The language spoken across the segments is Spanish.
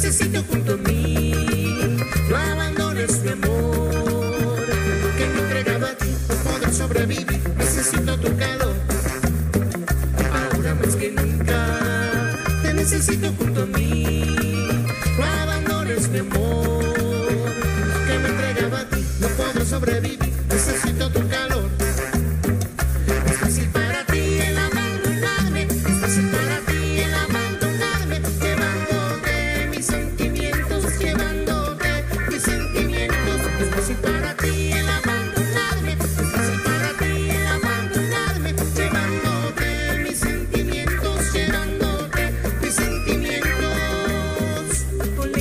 necesito junto a mí. No abandones mi amor, que me he entregado a ti por poder sobrevivir. Necesito tu calor, ahora más que nunca. Te necesito junto a mí. No abandones mi amor, que me he entregado a ti. No puedo sobrevivir, necesito tu calor. Es fácil para ti el abandonarme, es fácil para ti el abandonarme, llevándote mis sentimientos, llevándote mis sentimientos. Es fácil para ti el abandonarme, es fácil para ti el abandonarme, llevándote mis sentimientos, llevándote mis sentimientos.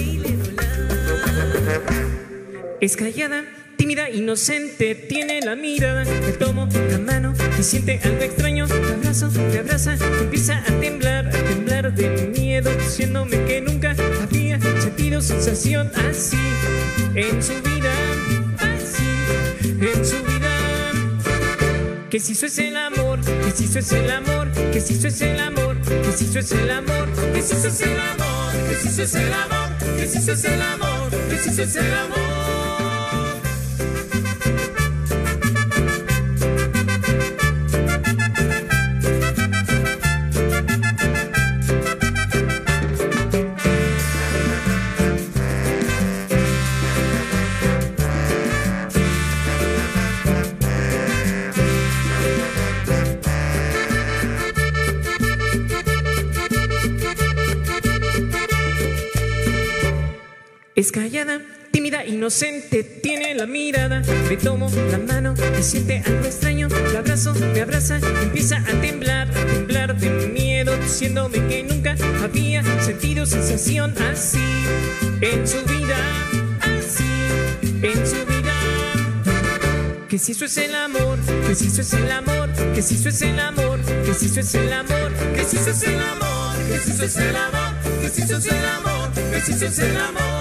Es callada, tímida, inocente, tiene la mirada. Te tomo la mano y siente algo extraño. Te abrazo, te abraza, empieza a temblar de miedo, diciéndome que nunca había sentido sensación así en su vida, así en su vida. Que si eso es el amor, que si eso es el amor, que si eso es el amor, que si eso es el amor, Que si eso es el amor, que si eso es el amor, que si eso es el amor, que si eso es el amor. Es callada, tímida, inocente, tiene la mirada. Le tomo la mano y siente algo extraño. La abrazo, me abraza, empieza a temblar de miedo, diciéndome que nunca había sentido sensación así en su vida, así en su vida. Que si eso es el amor, que si eso es el amor, que si eso es el amor, que si eso es el amor, Que si eso es el amor, que si eso es el amor, que si eso es el amor, que si eso es el amor.